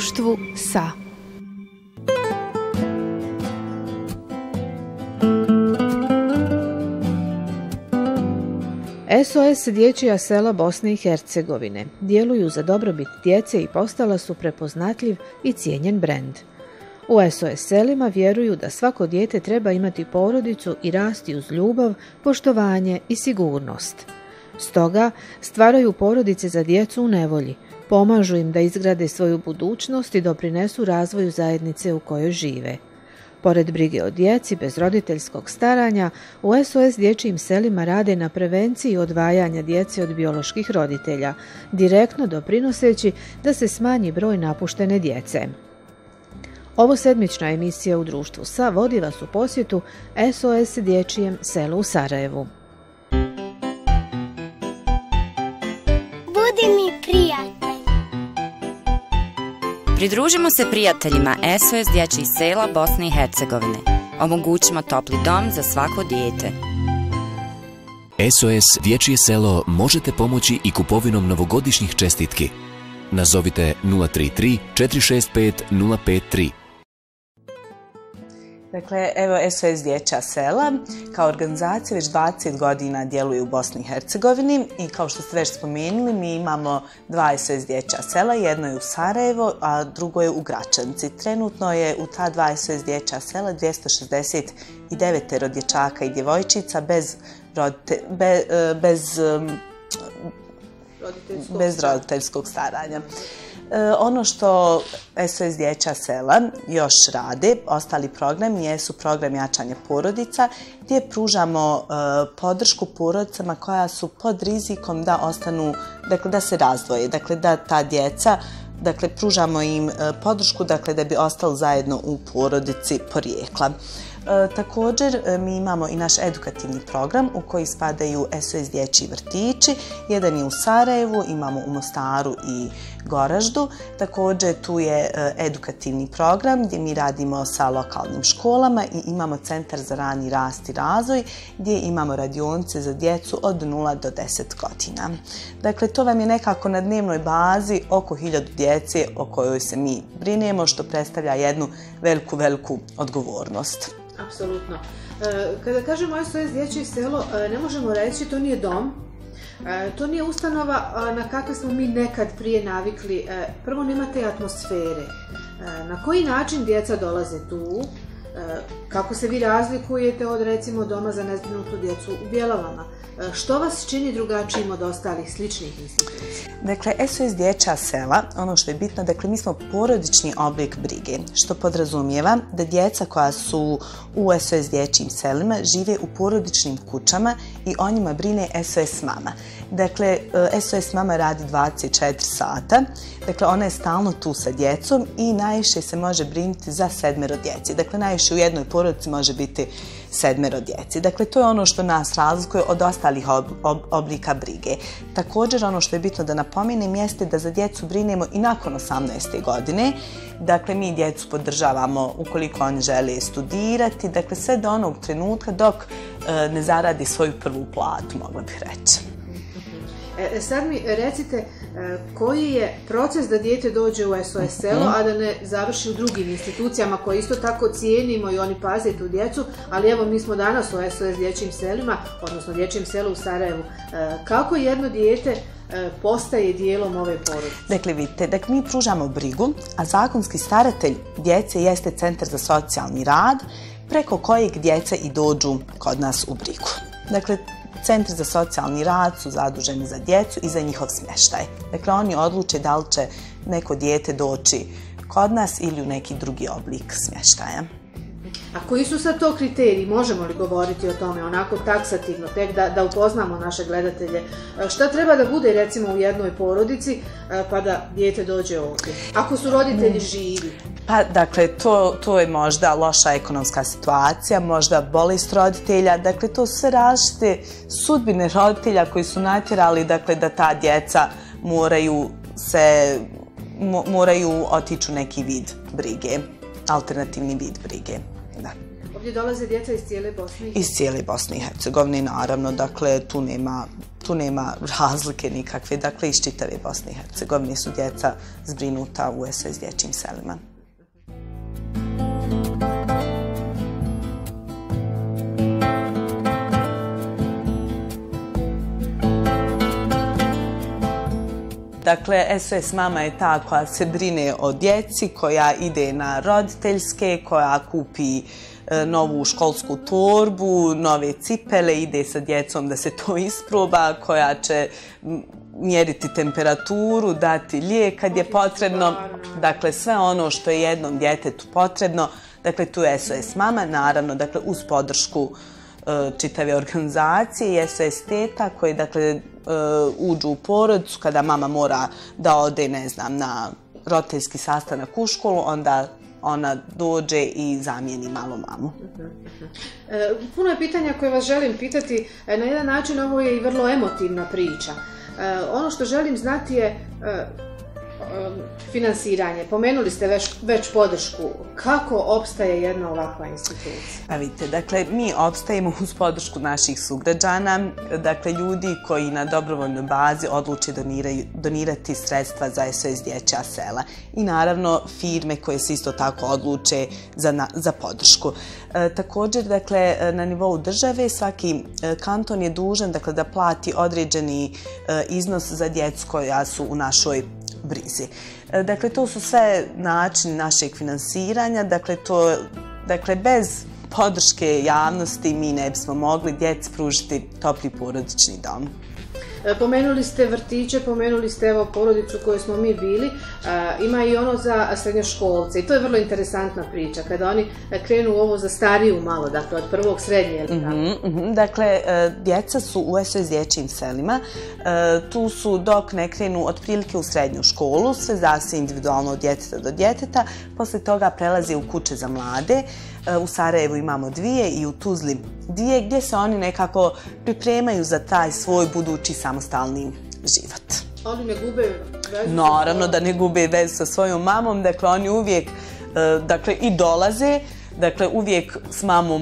društvu sa. SOS dječja sela Bosne i Hercegovine djeluju za dobrobit djece i postala su prepoznatljiv i cijenjen brend. U SOS selima vjeruju da svako dijete treba imati porodicu i rasti uz ljubav, poštovanje i sigurnost. Stoga stvaraju porodice za djecu u nevolji, pomažu im da izgrade svoju budućnost i doprinesu razvoju zajednice u kojoj žive. Pored brige o djeci bez roditeljskog staranja, u SOS dječjim selima rade na prevenciji odvajanja djece od bioloških roditelja, direktno doprinoseći da se smanji broj napuštene djece. Ovo sedmična emisija u društvu sa vodi vas u posjetu SOS dječjem selu u Sarajevu. Budi mi prijatelj. Pridružimo se prijateljima SOS dječjih sela Bosne i Hercegovine. Omogućimo topli dom za svako dijete. SOS dječje selo možete pomoći i kupovinom novogodišnjih čestitki. Nazovite 033 465 053. Dakle, evo SOS dječja sela kao organizacija već 20 godina djeluje u Bosni i Hercegovini i kao što ste već spomenuli, mi imamo dva SOS dječja sela, jedno je u Sarajevo, a drugo je u Gračanci. Trenutno je u ta dva SOS dječja sela 269 dječaka i djevojčica bez roditeljskog staranja. Ono što SOS dječja sela još rade, ostali programi, jesu program jačanja porodica, gdje pružamo podršku porodicama koja su pod rizikom da ostanu, dakle da se razdvoje, dakle da ta djeca, dakle pružamo im podršku, dakle da bi ostali zajedno u porodici porijekla. Također mi imamo i naš edukativni program u koji spadaju SOS dječji vrtići. Jedan je u Sarajevu, imamo u Mostaru i Goraždu. Također tu je edukativni program gdje mi radimo sa lokalnim školama i imamo centar za rani rast i razvoj gdje imamo radionice za djecu od 0 do 10 godina. Dakle, to vam je nekako na dnevnoj bazi oko 1000 djece o kojoj se mi brinemo, što predstavlja jednu veliku odgovornost. Apsolutno. Kada kažemo SOS dječje selo, ne možemo reći to nije dom, to nije ustanova na kakve smo mi nekad prije navikli. Prvo, nema te atmosfere. Na koji način djeca dolaze tu? Kako se vi razlikujete od recimo doma za nezbrinutu djecu u Bjelovama? Što vas čini drugačijim od ostalih sličnih institucija? Dakle, SOS dječja sela, ono što je bitno, dakle, mi smo porodični oblik brige, što podrazumijeva da djeca koja su u SOS dječjim selima žive u porodičnim kućama i o njima brine SOS mama. Dakle, SOS mama radi 24 sata, dakle, ona je stalno tu sa djecom i najviše se može brinuti za 7 djece. Dakle, najviše u jednoj porodici može biti 7 djece. Dakle, to je ono što nas razlikuje od ostalih oblika brige. Također, ono što je bitno da napomenem jeste da za djecu brinemo i nakon 18. godine. Dakle, mi djecu podržavamo ukoliko oni žele studirati, dakle, sve do onog trenutka dok ne zaradi svoju prvu platu, mogla bih reći. Sad mi recite koji je proces da dijete dođe u SOS selo, a da ne završi u drugim institucijama koje isto tako cijenimo i oni paze tu djecu, ali evo mi smo danas u SOS dječjim selima, odnosno dječjem selu u Sarajevu. Kako jedno dijete postaje dijelom ove porodice? Dakle, vidite, mi pružamo brigu, a zakonski staratelj djece jeste Centar za socijalni rad, preko kojeg djeca i dođu kod nas u brigu. Dakle, Centri za socijalni rad su zaduženi za djecu i za njihov smještaj. Dakle, oni odluče da li će neko dijete doći kod nas ili u neki drugi oblik smještaja. A koji su sad to kriteriji? Možemo li govoriti o tome onako taksativno, tek da upoznamo naše gledatelje? Šta treba da bude recimo u jednoj porodici pa da dijete dođe ovdje? Ako su roditelji živi? Pa, dakle, to je možda loša ekonomska situacija, možda bolest roditelja, dakle, to su sve različite sudbine roditelja koji su natjerali, dakle, da ta djeca moraju otići u neki vid brige, alternativni vid brige. Da. Ovdje dolaze djeca iz cijele Bosne? Iz cijele Bosne i Hercegovine, naravno, dakle, tu nema tu nema razlike nikakve. Dakle, iz čitave Bosne i Hercegovine su djeca zbrinuta u SOS dječjim selima. Dakle, SOS mama je ta koja se brine o djeci, koja ide na roditeljske, koja kupi novu školsku torbu, nove cipele, ide sa djecom da se to isproba, koja će mjeriti temperaturu, dati lijek kad je potrebno. Dakle, sve ono što je jednom djetetu potrebno, dakle, tu je SOS mama, naravno, dakle, uz podršku čitave organizacije i SOS teta koji, dakle, uđu u porodicu kada mama mora da ode, ne znam, na roditeljski sastanak u školu, onda ona dođe i zamijeni malu mamu. Puno je pitanja koje vas želim pitati. Na jedan način ovo je i vrlo emotivna priča. Ono što želim znati je finansiranje. Pomenuli ste već podršku. Kako opstaje jedna ovakva institucija? Pa vidite, dakle, mi opstajemo uz podršku naših sugrađana, dakle, ljudi koji na dobrovoljnoj bazi odluče donirati sredstva za SOS dječja sela. I naravno, firme koje se isto tako odluče za podršku. Također, dakle, na nivou države svaki kanton je dužan, dakle, da plati određeni iznos za djecu koja su u našoj brizi. Dakle, to su sve načini našeg finansiranja, dakle, bez podrške javnosti mi ne bismo mogli djeci pružiti topli porodični dom. Pomenuli ste vrtiće, pomenuli ste evo porodicu u kojoj smo mi bili, ima i ono za srednjoškolce i to je vrlo interesantna priča kada oni krenu ovo za stariju malo, dakle od prvog srednje. Dakle, djeca su u SOS dječjim selima, tu su dok ne krenu otprilike u srednju školu, sve zavisi individualno od djeteta do djeteta, posle toga prelaze u kuće za mlade. U Sarajevu imamo 2 i u Tuzli 2, gdje se oni nekako pripremaju za taj svoj budući samostalni život. Oni ne gube vezu? Naravno da ne gube vezu sa svojom mamom, dakle oni uvijek i dolaze, dakle uvijek s mamom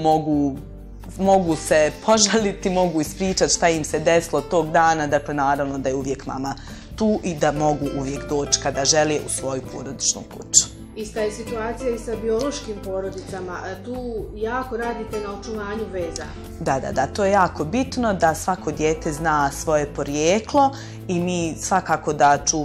mogu se požaliti, mogu ispričati šta im se desilo tog dana, dakle naravno da je uvijek mama tu i da mogu uvijek doći kada žele u svoju porodičnu kuću. Ista je situacija i sa biološkim porodicama. Tu jako radite na očuvanju veza. Da, to je jako bitno da svako dijete zna svoje porijeklo i mi svakako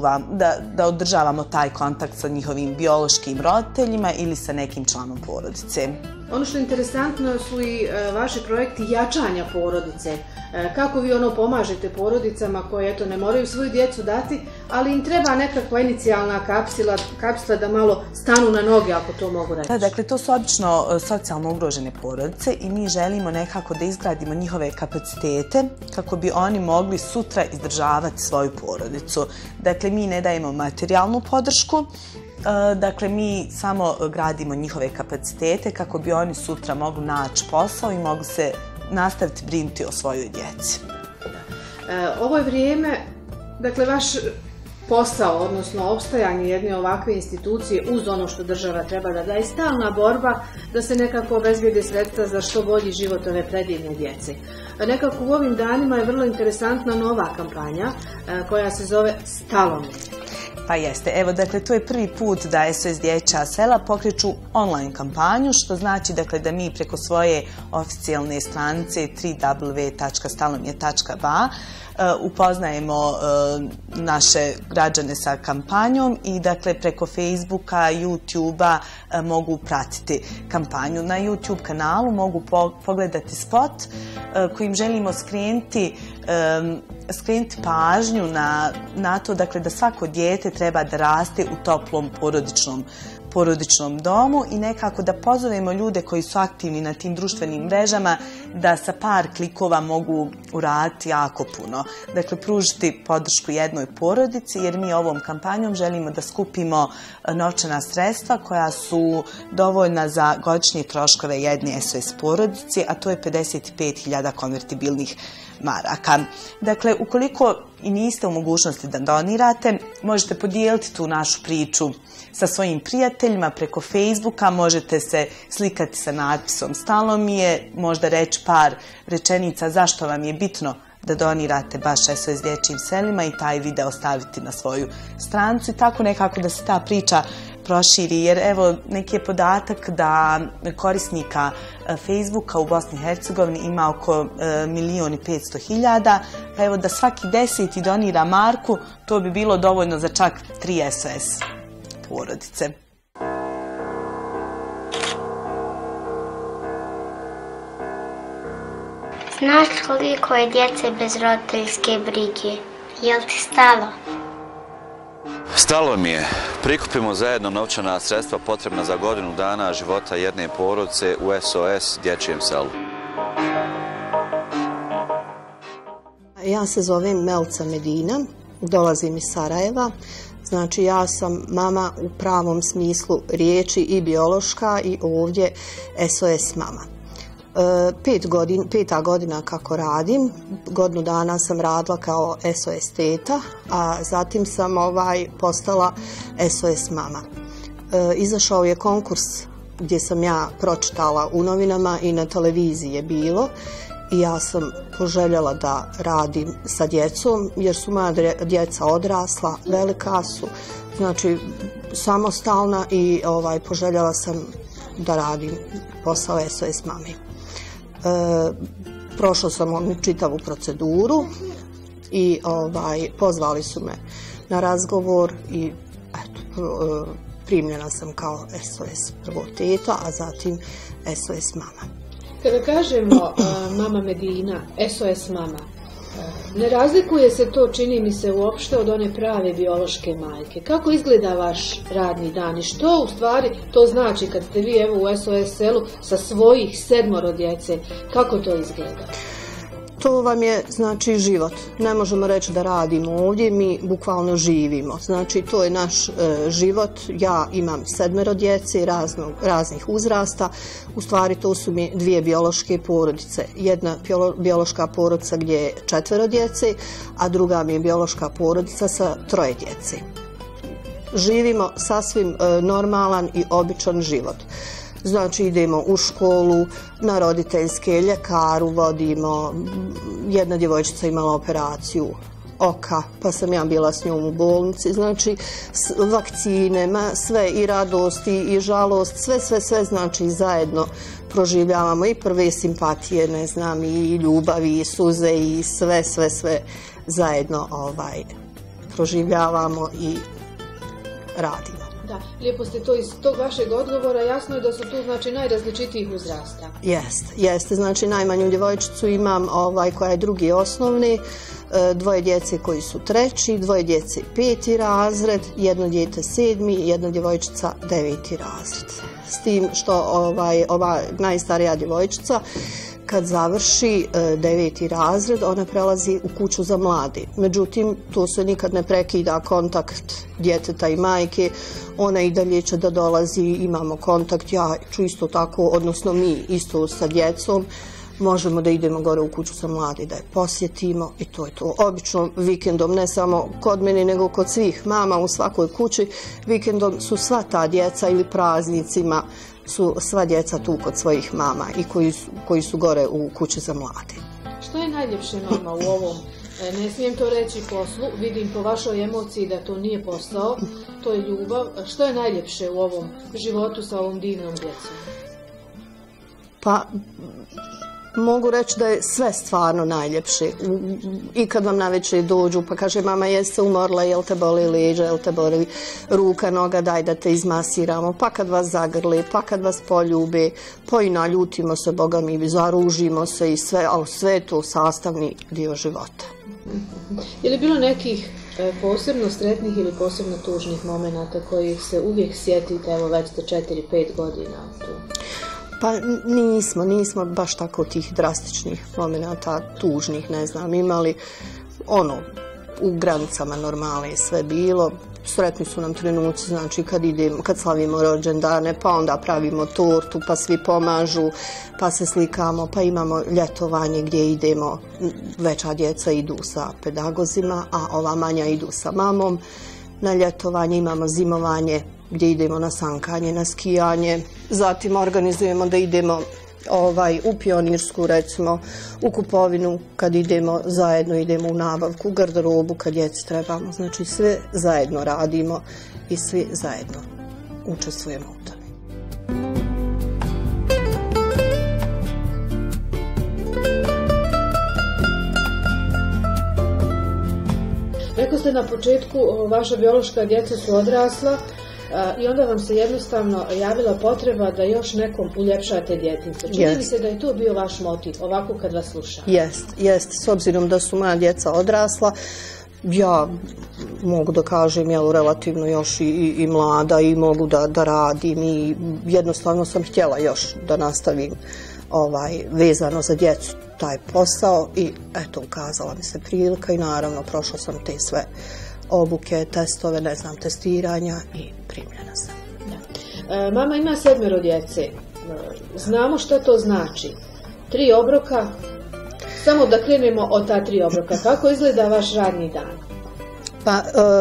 da održavamo taj kontakt sa njihovim biološkim roditeljima ili sa nekim članom porodice. Ono što je interesantno su i vaši projekti jačanja porodice. Kako vi pomažete porodicama koje ne moraju svoju djecu dati, ali im treba nekakva inicijalna kapsula da malo stanu na noge, ako to mogu reći. Da, dakle, to su obično socijalno ugrožene porodice i mi želimo nekako da izgradimo njihove kapacitete kako bi oni mogli sutra izdržavati svoju porodicu. Dakle, mi ne dajemo materijalnu podršku, dakle, mi samo gradimo njihove kapacitete kako bi oni sutra mogli naći posao i mogli se nastaviti brinuti o svojoj djeci. Ovo je vrijeme, dakle, vaš posao, odnosno opstajanje jedne ovakve institucije uz ono što država treba da daje, stalna borba da se nekako obezbijede sredstva za što bolji život ove predivne djece. Nekako u ovim danima je vrlo interesantna nova kampanja koja se zove Stalo mi. Pa jeste. Evo, dakle, to je prvi put da SOS dječja sela pokreću online kampanju, što znači, dakle, da mi preko svoje oficijalne stranice www.stalomje.ba upoznajemo naše građane sa kampanjom i, dakle, preko Facebooka, YouTubea mogu pratiti kampanju. Na YouTube kanalu mogu pogledati spot kojim želimo skrenuti pažnju na to, dakle, da svako dijete treba da raste u toplom porodičnom domu i nekako da pozovemo ljude koji su aktivni na tim društvenim mrežama da sa par klikova mogu uraditi jako puno. Dakle, pružiti podršku jednoj porodici, jer mi ovom kampanjom želimo da skupimo novčana sredstva koja su dovoljna za godišnje troškove jedne SOS porodice, a to je 55.000 konvertibilnih maraka. Dakle, ukoliko i niste u mogućnosti da donirate, možete podijeliti tu našu priču sa svojim prijateljima preko Facebooka, možete se slikati sa natpisom Stalo mi je, možda reći par rečenica zašto vam je bitno da donirate baš SOS dječjim selima i taj video staviti na svoju stranicu i tako nekako da se ta priča proširi, jer evo neki je podatak da korisnika Facebooka u Bosni i Hercegovini ima oko 1.500.000, pa evo da svaki 10. donira marku, to bi bilo dovoljno za čak 3 SOS porodice. Znaš koliko je djece bez roditeljske brige? Jel ti stalo? Stalo mi je. Prikupimo zajedno novčana sredstva potrebna za godinu dana života jedne porodice u SOS dječjem selu. Ja se zovem Melca Medina, dolazim iz Sarajeva. Znači ja sam mama u pravom smislu riječi i biološka i ovdje SOS mama. 5 godina kako radim, godinu dana sam radila kao SOS teta, a zatim sam postala SOS mama. Izašao je konkurs gdje sam ja pročitala u novinama i na televiziji je bilo i ja sam poželjela da radim sa djecom jer su moja djeca odrasla, velika su, znači samostalna i poželjela sam da radim posao SOS mami. Prošla sam čitavu proceduru i pozvali su me na razgovor i primljena sam kao SOS prvo teta, a zatim SOS mama. Kada kažemo mama Medina, SOS mama, ne razlikuje se to, čini mi se, uopšte od one prave biološke majke. Kako izgleda vaš radni dan i što u stvari to znači kad ste vi evo u SOS selu sa svojih 7 djece? Kako to izgleda? To vam je, znači, život. Ne možemo reći da radimo ovdje, mi bukvalno živimo. Znači, to je naš život. Ja imam 7 djece raznih uzrasta. U stvari, to su mi 2 biološke porodice. Jedna biološka porodica gdje je 4 djece, a druga mi je biološka porodica sa 3 djece. Živimo sasvim normalan i običan život. Znači idemo u školu, na roditeljske, ljekaru vodimo, jedna djevojčica imala operaciju oka, pa sam ja bila s njom u bolnici, znači vakcine, sve i radost i žalost, sve znači zajedno proživljavamo i prve simpatije, ne znam, i ljubavi, i suze i sve zajedno proživljavamo i radimo. Da, lijepo ste to iz tog vašeg odgovora, jasno je da su tu znači najrazličitijih uzrasta. Jeste, znači najmanju djevojčicu imam koja je 2. osnovni, 2 djece koji su 3, 2 djece 5. razred, 1 dijete 7. i 1 djevojčica 9. razred. S tim što ova najstarija djevojčica kad završi 9. razred, ona prelazi u kuću za mlade. Međutim, tu se nikad ne prekida kontakt djeteta i majke. Ona i dalje će da dolazi, imamo kontakt, ja ću isto tako, odnosno mi isto sa djecom, možemo da idemo gore u kuću za mlade, da je posjetimo i to je to. Obično vikendom, ne samo kod mene, nego kod svih mama u svakoj kući, vikendom su sva ta djeca ili praznicima su sva djeca tu kod svojih mama i koji su gore u kući za mlade. Što je najljepše, mama, u ovom, ne smijem to reći, poslu, vidim po vašoj emociji da to nije posao, to je ljubav. Što je najljepše u ovom životu sa ovom divnom djecom? Pa, mogu reći da je sve stvarno najljepše. I kad vam navečer dođu pa kaže mama jesi se umorila, jel te boli leđa, jel te boli ruka, noga, daj da te izmasiramo, pa kad vas zagrle, pa kad vas poljube, pa i naljutimo se, Boga mi, zaružimo se i sve, ali sve je to sastavni dio života. Je li bilo nekih posebno sretnih ili posebno tužnih momenata kojih se uvijek sjetite, evo već ste 4-5 godina tu? Pa nismo baš tako tih drastičnih momenata, tužnih, ne znam, imali u granicama normale je sve bilo. Sretni su nam trenuci, znači kad slavimo rođendane, pa onda pravimo tortu, pa svi pomažu, pa se slikamo, pa imamo ljetovanje gdje idemo, veća djeca idu sa pedagozima, a ova manja idu sa mamom. Na ljetovanje imamo zimovanje gdje idemo na sankanje, na skijanje, zatim organizujemo da idemo u Pionirsku, recimo, u kupovinu kad idemo, zajedno idemo u nabavku, u garderobu kad djeci trebamo. Znači sve zajedno radimo i svi zajedno učestvujemo u tome. Rekli ste na početku, vaša biološka djeca su odrasla i onda vam se jednostavno javila potreba da još nekom uljepšate djetinjstvo. Čini mi se da je to bio vaš motiv, ovako kad vas slušam. Jest. S obzirom da su moja djeca odrasla, ja mogu da kažem, relativno još i mlada i mogu da radim i jednostavno sam htjela još da nastavim vezano za djecu taj posao i eto, ukazala mi se prilika i naravno prošla sam te sve obuke, testove, testiranja i primljena sam. Mama ima 7 djece. Znamo šta to znači. 3 obroka. Samo da krenemo od ta 3 obroka. Kako izgleda vaš radni dan? Pa,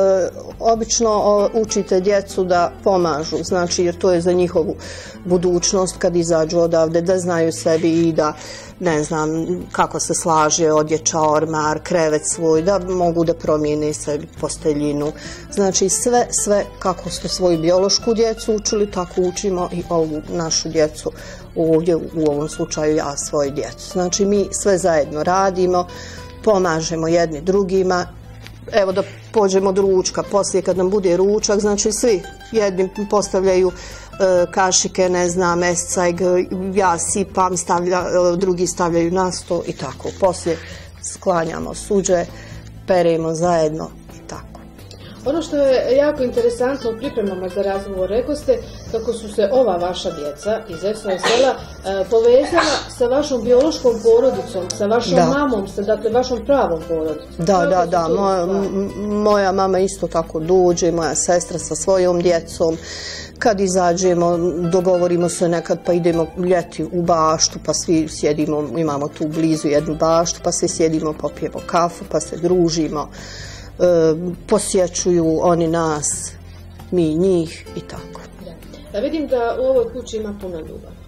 obično učite djecu da pomažu, znači jer to je za njihovu budućnost kad izađu odavde, da znaju sebi i da, ne znam, kako se slaže odjeća, ormar, krevet svoj, da mogu da promijene sebi posteljinu. Znači sve kako ste svoju biološku djecu učili, tako učimo i ovu našu djecu ovdje, u ovom slučaju ja svoju djecu. Znači mi sve zajedno radimo, pomažemo jedni drugima. Evo da pođemo od ručka, poslije kad nam bude ručak, znači svi jedni postavljaju kašike, ne znam, escajg, ja sipam, drugi stavljaju na sto i tako. Poslije sklanjamo suđe, peremo zajedno i tako. Ono što je jako interesantno u pripremama za razgovor, rekli ste kako su se ova vaša djeca iz SOS sela povezala sa vašom biološkom porodicom, sa vašom mamom, sa dakle vašom pravom porodicom. Da, moja mama isto tako dođe, moja sestra sa svojom djecom. Kad izađemo, dogovorimo se nekad pa idemo ljeti u baštu, pa svi sjedimo, imamo tu blizu jednu baštu, pa svi sjedimo, popijemo kafu, pa se družimo. Posjećuju oni nas, mi njih i tako. Da vidim da u ovoj kući ima puno ljubavi.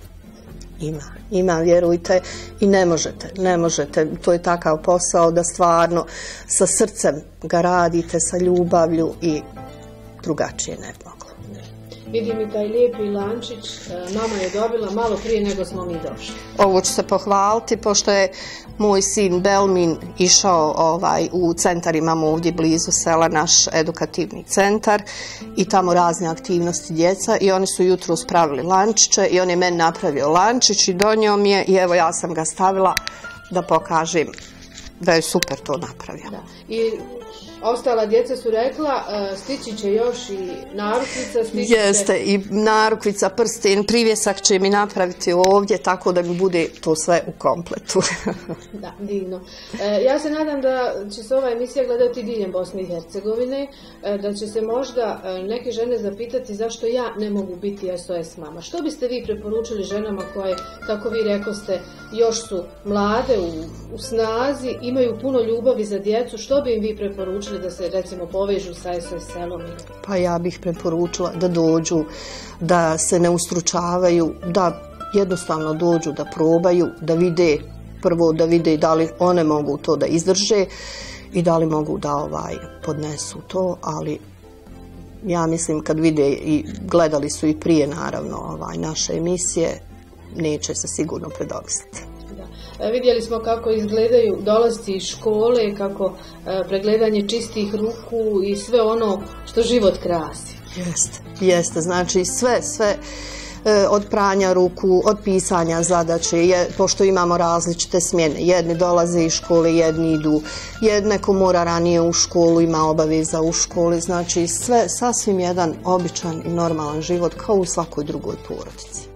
Ima, vjerujte, i ne možete, to je takav posao da stvarno sa srcem ga radite, sa ljubavlju i drugačije ne bi moglo. Vidim i taj lijepi lančić, mama je dobila malo prije nego smo mi došli. Ovo ću se pohvaliti, pošto je moj sin Belmin išao u centar, imamo ovdje blizu sela naš edukativni centar i tamo razne aktivnosti djeca i oni su jutro spravili lančiće i on je meni napravio lančić i donio mi je i evo ja sam ga stavila da pokažem da je super to napravio. I ostala djeca su rekla, stići će još i narukvica, Jeste, i narukvica, prsten, privjesak će mi napraviti ovdje, tako da mi bude to sve u kompletu. Da, divno. Ja se nadam da će se ova emisija gledati diljem Bosne i Hercegovine, da će se možda neke žene zapitati zašto ja ne mogu biti SOS mama. Što biste vi preporučili ženama koje, kako vi rekoste, još su mlade, u snazi, imaju puno ljubavi za djecu, što bi im vi preporučili da se recimo povežu sa SOS selom? Pa ja bih preporučila da dođu, da se ne ustručavaju, da jednostavno dođu, da probaju, da vide, prvo da vide da li one mogu to da izdrže i da li mogu da podnesu to, ali ja mislim kad vide i gledali su i prije naravno naše emisije, neće se sigurno predomisliti. Vidjeli smo kako izgledaju dolasci iz škole, kako pregledanje čistih ruku i sve ono što život krasi. Jeste, znači sve od pranja ruku, od pisanja zadaće, pošto imamo različite smjene. Jedni dolaze iz škole, jedni idu, neko mora ranije u školu, ima obaveza u školi, znači sve sasvim jedan običan i normalan život kao u svakoj drugoj porodici.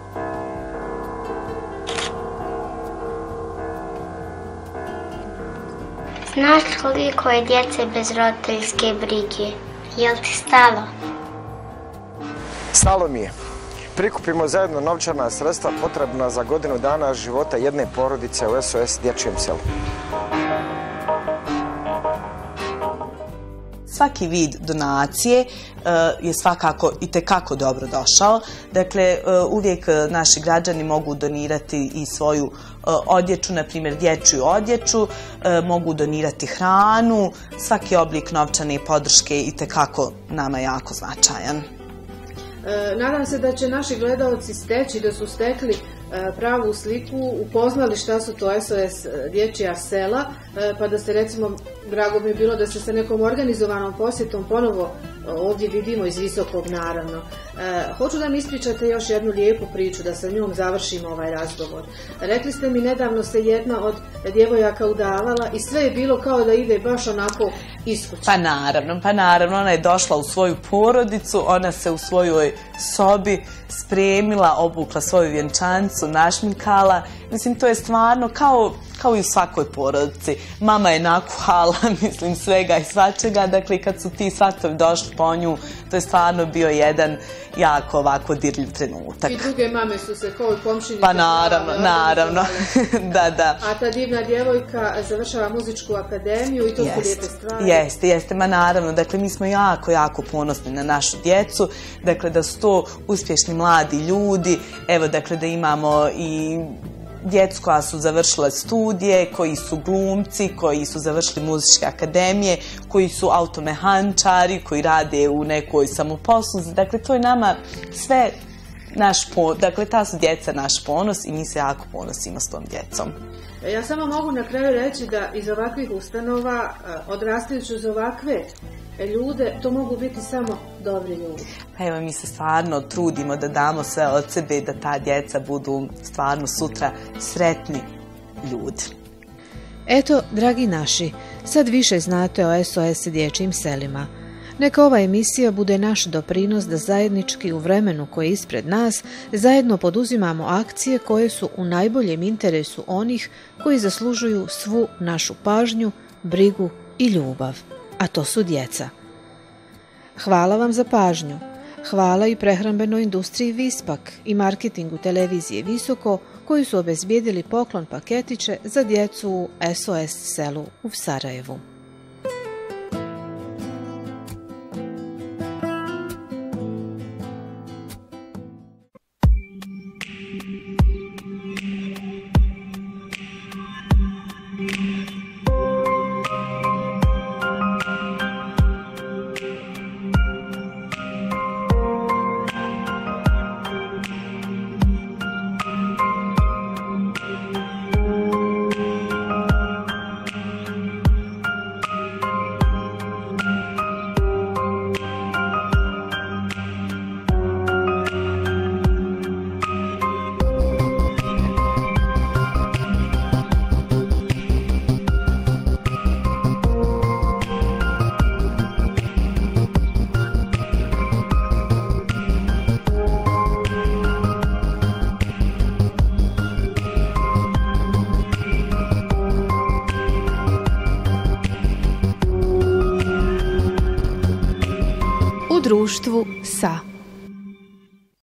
Znaš koliko je djece bez roditeljske brige? Jel ti stalo? Stalo mi je. Prikupimo zajedno novčana sredstva potrebna za godinu dana života jedne porodice u SOS dječjem selu. svaki vid donacije je svakako i tekako dobro došao. Dakle, uvijek naši građani mogu donirati i svoju odjeću, na primjer dječju odjeću, mogu donirati hranu, svaki oblik novčane podrške i tekako nama jako značajan. Nadam se da će naši gledalci steći, da su stekli pravu sliku, upoznali šta su to SOS dječja sela, pa da se recimo, drago mi je bilo da se sa nekom organizovanom posjetom ponovo ovdje vidimo iz Visokog naravno. Hoću da mi ispričate još jednu lijepu priču, da sa njom završimo ovaj razgovor. Rekli ste mi nedavno se jedna od djevojaka udavala i sve je bilo kao da ide baš onako iskući. Pa naravno, ona je došla u svoju porodicu, ona se u svojoj sobi spremila, obukla svoju vjenčanicu, našminkala. Mislim, to je stvarno kao i u svakoj porodici. Mama je nakuhala, mislim, svega i svačega. Dakle, kad su ti svatovi došli po nju, to je stvarno bio jedan jako ovako dirljiv trenutak. I druge mame su se kao i komšinice. Pa naravno. Da. A ta divna djevojka završava muzičku akademiju i to su lijepe stvari. Jeste, ma naravno. Dakle, mi smo jako ponosni na našu djecu. Dakle, da su to uspješni mladi ljudi. Evo, dakle, da imamo i djecu koja su završile studije, koji su glumci, koji su završili muzičke akademije, koji su automehaničari, koji rade u nekoj samoposluzi. Dakle, to je nama sve naš ponos. Dakle, ta su djeca naš ponos i mi se jako ponosimo s tom djecom. Ja samo mogu na kraju reći da iz ovakvih ustanova, odrastajući uz ovakve ljude, to mogu biti samo dobri ljudi. Pa evo, mi se stvarno trudimo da damo sve od sebe, da ta djeca budu stvarno sutra sretni ljudi. Eto, dragi naši, sad više znate o SOS dječjim selima. Neka ova emisija bude naš doprinos da zajednički u vremenu koje je ispred nas zajedno poduzimamo akcije koje su u najboljem interesu onih koji zaslužuju svu našu pažnju, brigu i ljubav, a to su djeca. Hvala vam za pažnju. Hvala i prehrambenoj industriji Vispak i marketingu televizije Visoko koji su obezbijedili poklon paketiće za djecu u SOS selu u Sarajevu. Društvu sa